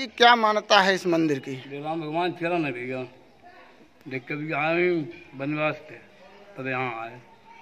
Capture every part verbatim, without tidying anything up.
जी क्या मान्यता है इस मंदिर की? राम भगवान चला न भैया, देख कभी आए वनवास थे तब यहाँ आए,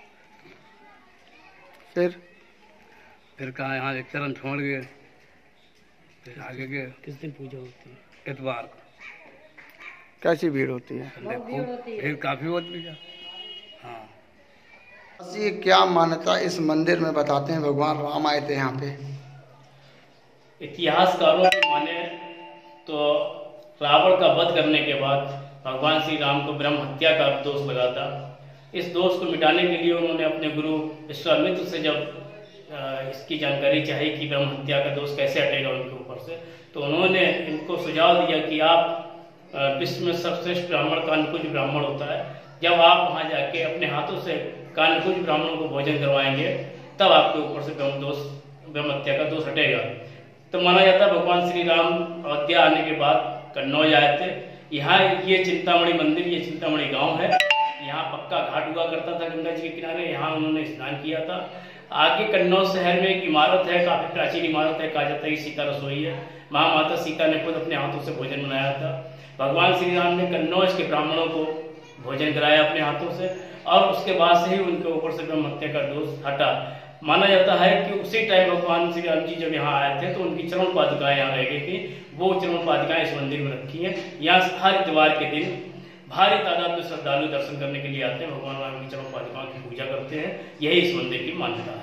फिर फिर कहा यहाँ एक चरण छोड़ गए, फिर आगे के किस दिन पूजा होती है? इतवार कैसी भीड़ होती है? देखो भीड़ काफी होती है। हाँ जी क्या मान्यता इस मंदिर में बताते हैं? भगवान राम आए थे यहाँ पे। इतिहासकारों की माने तो रावण का वध करने के बाद भगवान श्री राम को ब्रह्म हत्या का दोष लगा था। इस दोष को मिटाने के लिए उन्होंने अपने गुरु विश्वामित्र से जब इसकी जानकारी चाही कि ब्रह्म हत्या का दोष कैसे हटेगा उनके ऊपर से, तो उन्होंने इनको सुझाव दिया कि आप विश्व में सर्वश्रेष्ठ ब्राह्मण कानकुज ब्राह्मण होता है, जब आप वहाँ जाके अपने हाथों से कानकुज ब्राह्मणों को भोजन करवाएंगे तब आपके ऊपर से ब्रह्म दोष ब्रह्म हत्या का दोष हटेगा। तो माना जाता है भगवान श्री राम अयोध्या आने के बाद कन्नौज आए थे। यहाँ ये चिंतामणि मंदिर, ये चिंतामणि गांव है, यहाँ पक्का घाट हुआ करता था गंगा जी के किनारे, यहाँ उन्होंने स्नान किया था। आगे कन्नौज शहर में एक इमारत है, काफी प्राचीन इमारत है, कहा जाता है कि सीता रसोई है। महामाता सीता ने खुद अपने हाथों से भोजन बनाया था। भगवान श्री राम ने कन्नौज के ब्राह्मणों को भोजन कराया अपने हाथों से, और उसके बाद से ही उनके ऊपर से ब्रह्म हत्या का दोष हटा। माना जाता है कि उसी टाइम भगवान श्री राम जी जब यहाँ आए थे तो उनकी चरण पादुकाएं यहाँ रह गई थी, वो चरण पादुकाएं इस मंदिर में रखी हैं। यहाँ हर इतवार के दिन भारी तादाद में श्रद्धालु दर्शन करने के लिए आते हैं, भगवान राम की चरण पादुकाओं की पूजा करते हैं। यही इस मंदिर की मान्यता है।